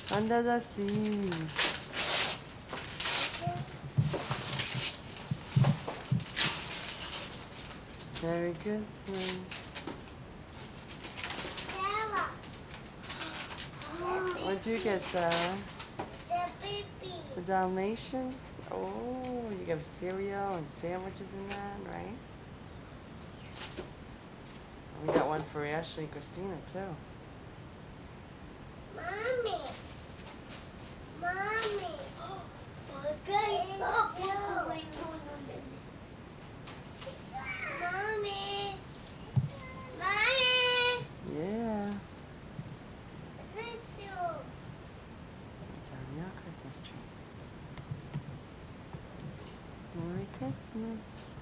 Under the sea. Merry Christmas. Sarah. What'd you get, Sarah? The baby. The Dalmatian? Oh, you got cereal and sandwiches in that, right? We got one for Ashley and Christina, too. Mommy. Mommy. Okay. Mommy. Mommy. Yeah. This you. It's our real Christmas tree. Merry Christmas.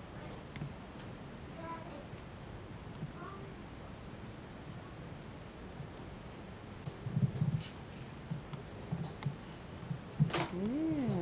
Yeah.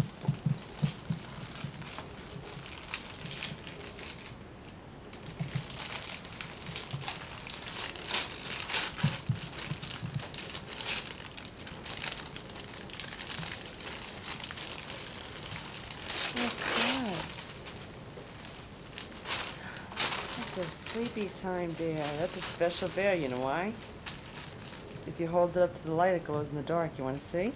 That's a sleepy time bear. That's a special bear, you know why? If you hold it up to the light, it glows in the dark. You want to see?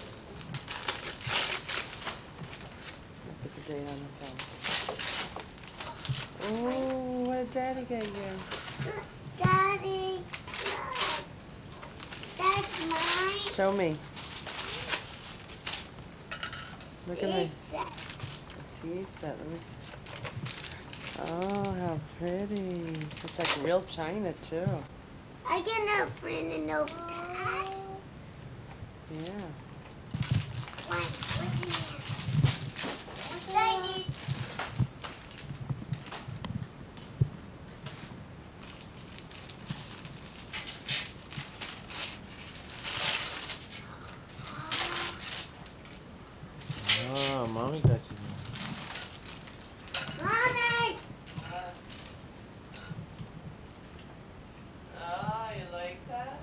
I'll put the date on the phone. Oh, what did Daddy get you? Daddy. That's mine. Show me. Look at me. A tea set. Let me see. Oh, how pretty. It's like real china, too. I can open it and open that. Yeah. What's I need? Oh, Mommy got you. Mommy! Oh, you like that?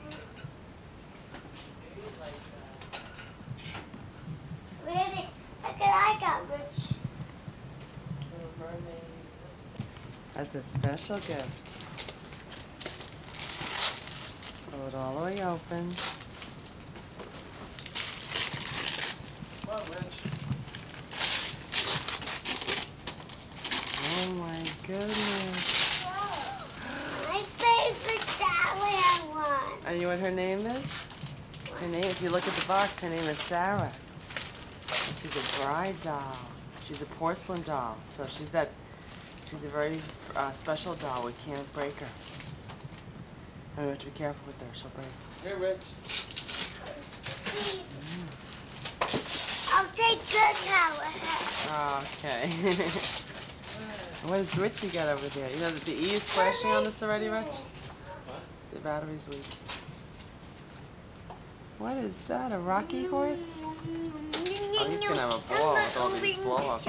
Really? Look at I got rich. Little mermaid. That's a special gift. Pull it all the way open. Come on, Rich. Oh my goodness. My favorite Sally one. And you know what her name is? Her name, if you look at the box, her name is Sarah. And she's a bride doll. She's a porcelain doll. So she's a very special doll. We can't break her. And we have to be careful with her. She'll break. Here, Rich. I'll take good care of her. Okay. What does Richie got over there? You know that the E is flashing on this already, Rich? What? The battery's weak. what is that, a rocky horse? Oh, he's gonna have a ball with all these blow-ups.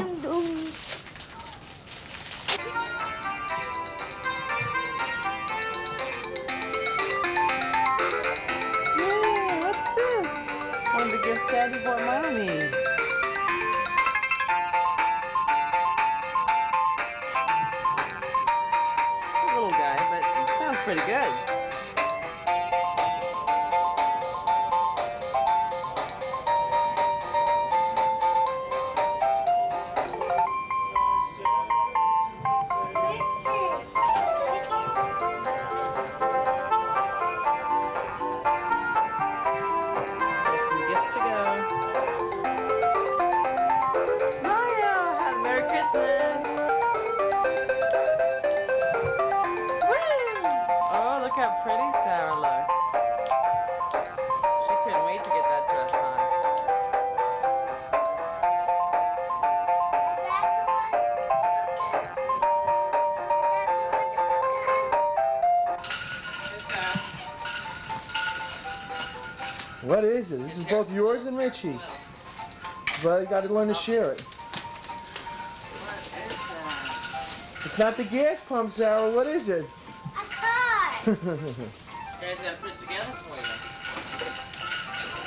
One of the gifts Daddy bought Mommy. A little guy, but it sounds pretty good. What is it? This is both yours and Richie's. But you got to learn to share it. What is that? It's not the gas pump, Sarah. What is it? A car. You guys gotta put it together for you.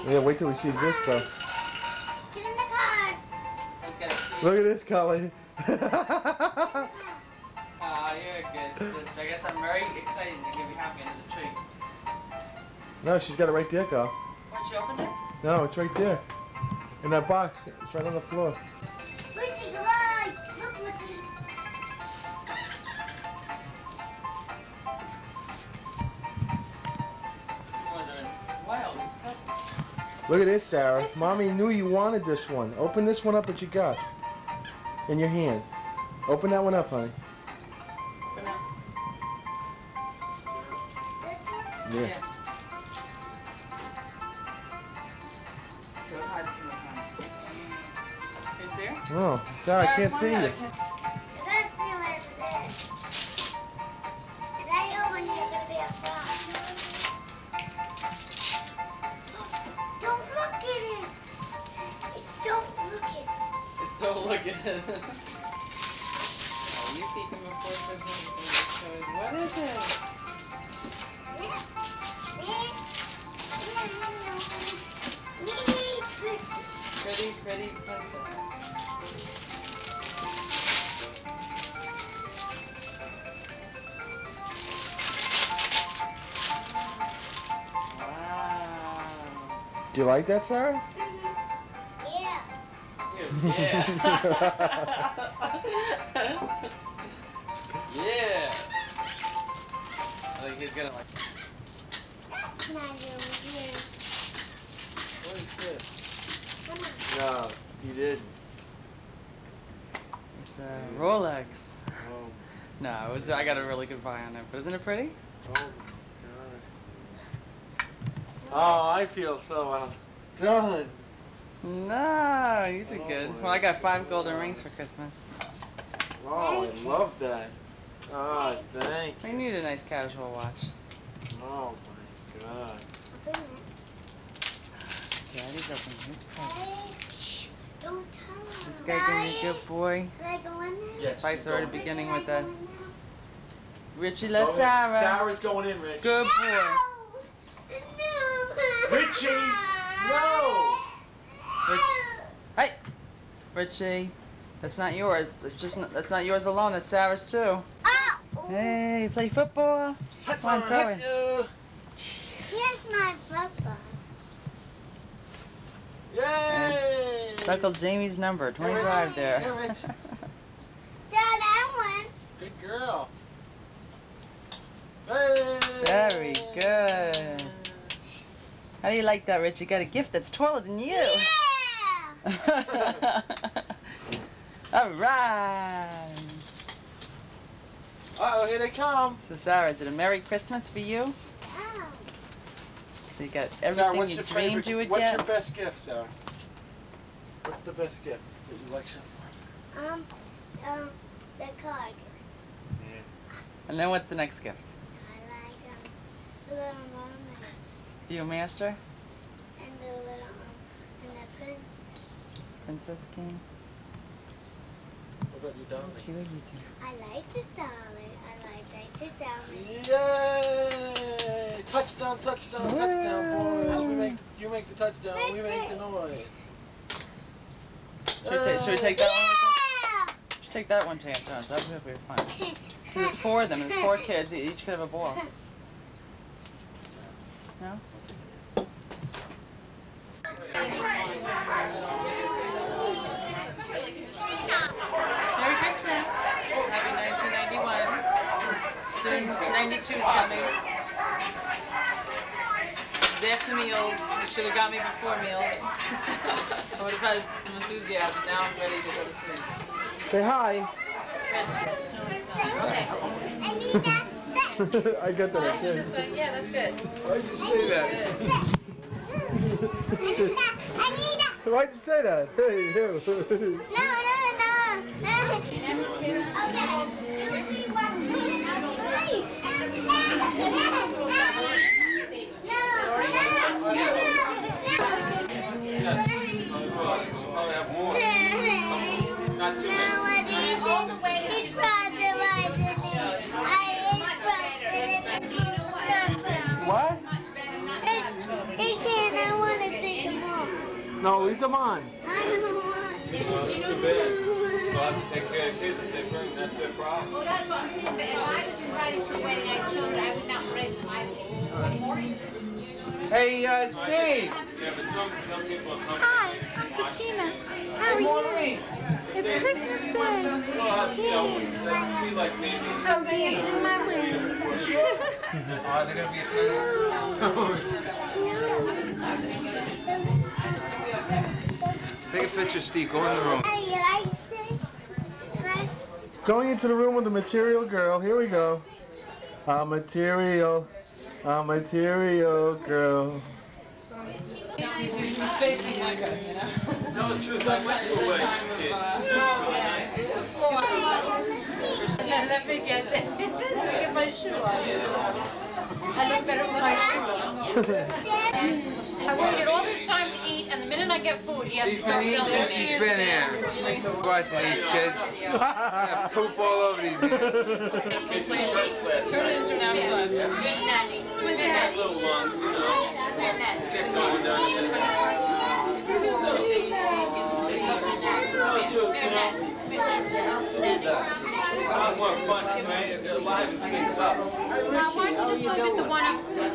Yeah, wait till he sees this though. Get in the car. Let's get it. Look at this, Cully. Oh, you're good, sis. I guess I'm very excited to give you happy under the tree. No, she's got it right there, Carl. When she opened it? No, it's right there. In that box. It's right on the floor. Richie, goodbye. Look, Richie. He's wondering, why all these presents? Look at this, Sarah. Mommy knew you wanted this one. Open this one up that you got. In your hand. Open that one up, honey. Open up. This one? Yeah. Go hide from the camera. Can you see her? Oh, Sarah, I can't come see on, you. Let's see what it is. Is that you when you're going to be a frog? Don't look at it. It's don't look at it. It's still looking. Oh, you peeking before Christmas? What is it? Pretty, pretty princess. Wow. Do you like that, Sarah? Yeah. Yeah. Yeah. I think he's gonna like. That's not over here. What is this? Come on. No, you didn't. It's a Rolex. Oh, No, I got a really good buy on it. But isn't it pretty? oh my God. Oh, I feel so outdone. No, you did Oh good. my Well, I got 5 golden rings for Christmas. Oh, I love that. Oh, thank I you. need a nice casual watch. Oh my God. Open it. Daddy's opening his presents. Hey, shh. Don't tell her. This guy gonna be a good boy. Can I go in there? Yes. Fight's already Richie, beginning can I with go that. in now? Richie, let Oh, Sarah. Sarah's going in, Rich. Good boy. No. Richie, no. Rich. Hey, Richie. That's not yours. That's not yours alone. That's Sarah's too. Oh. Hey, play football. Come on, throw it. Here's my papa. Yay! It's Uncle Jamie's number, 25 there. Hey, Rich. Dad, I won. Good girl. Hey! Very good. How do you like that, Rich? You got a gift that's taller than you. Yeah. All right. Uh-oh, here they come. So, Sarah, is it a Merry Christmas for you? Oh. So you got Sarah, everything what's you your dreamed favorite? you would What's get? your best gift, Sarah? What's the best gift that you like so far? The card. And then what's the next gift? I like the little mermaid You a master? and the little and the prince. Princess King? What about you, darling? What you would you do? I like the dollar. I like the dollar. Yay! Touchdown, touchdown, touchdown, boys. You make the touchdown, we make the noise. Should we take that one with us? Yeah! Should take that one to Aunt John's. That would be fun. There's 4 of them. There's 4 kids. Each could have a ball. No? Merry Christmas. Happy 1991. Soon 92 is coming. It's after meals. You should have got me before meals. I would have had some enthusiasm. Now I'm ready to go to sleep. Say hi. I got that too. Yeah, that's good. Why'd you say that? Why'd you say that? Hey, you. Not too many. What? He can't, I want to think No, leave them on. I don't want Too bad. We'll have to take care of kids if they bring. That's their problem. Well, that's what I'm saying, but if I was invited to a wedding, I had children, I would not bring them. Hey, Steve! Yeah, but some people are coming. Hi, I'm Christina. How are you? It's Christmas Day. Well, you know, we like babies. I'm dancing in my room. Oh, they're gonna be Take a picture, Steve. Go in the room. Hey, I say, press. Going into the room with the material girl. Here we go. A material girl. He's facing Micah, you know? No, it's true. I went to a wedding. Let me get my shoe on. I look better with my shoe. I waited all this time to eat, and the minute I get food, he has to She's start been eating filming since me. she's been here. Watching these kids. Yeah, poop all over these kids. Kids in church last Turn it night. into an appetizer. They got little lungs, you know. Get going down It's a lot more fun, right? If they're alive, it stinks up. Why don't you just go get the one up?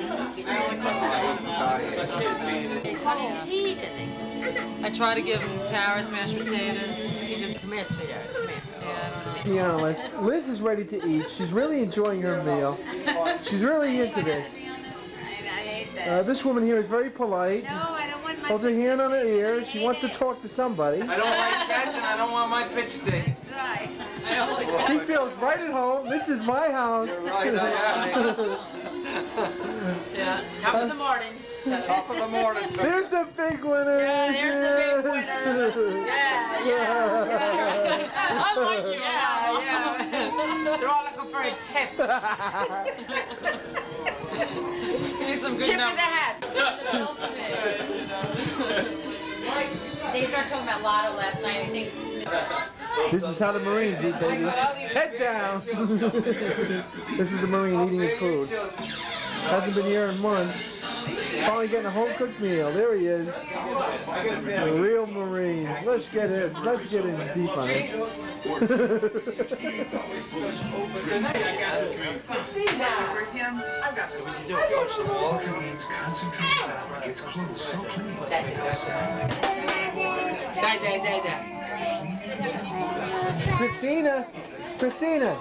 The kids being I try to give him carrots, mashed potatoes. He just, come here, sweetheart, come here. Yeah, You know, Liz is ready to eat. She's really enjoying her meal. She's really into this. I hate that. This woman here is very polite. No, I don't want my Holds her hand on her ear. She wants to talk to somebody. I don't like cats and I don't want my picture taken. Right. She feels right at home. This is my house. You're right, I am. Yeah, top of the morning. Top of the morning. There's the big winner. Yeah, there's the big winner. Yeah. I like you. Yeah. They're all looking for a tip. You need some good tip in the hat. They started talking about Lotto last night, I think. This is how the Marines eat, baby. Head down. This is the Marine eating his food. Hasn't been here in months. Finally getting a home-cooked meal. There he is. A real Marine. Let's get in. Let's get in deep on it. What you do? Coach the ball. It's close, so clean. Christina. Christina.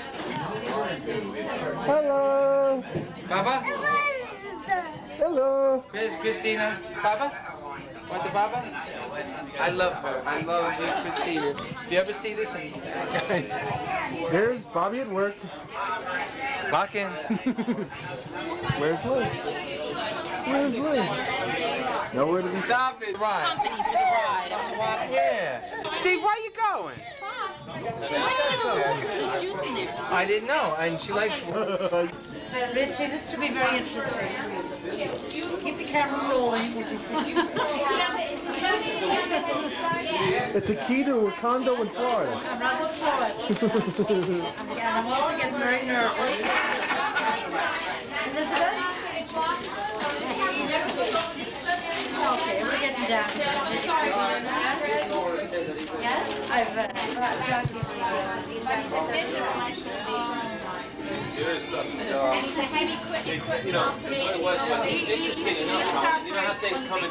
Hello. Baba? Hello. Here's Christina. Baba? Want the Baba? I love her. I love you, Christina. If you ever see this, There's Bobby at work. lock in. Where's Liz? Where's Liz? Nowhere to be found. Stop it. Right. Company for the ride. I'm to walk. Yeah. Steve, where are you going? There's juice in there. I didn't know, and she likes. Richie, this should be very interesting. Keep the camera rolling. It's a key to a condo in Florida. I'm rather slow. And I'm also getting very nervous. Is this good? Okay, we're getting down. Yes? I've drugged you. Serious stuff. And he said, have you quit You know, company? it was interesting enough. You know how things come in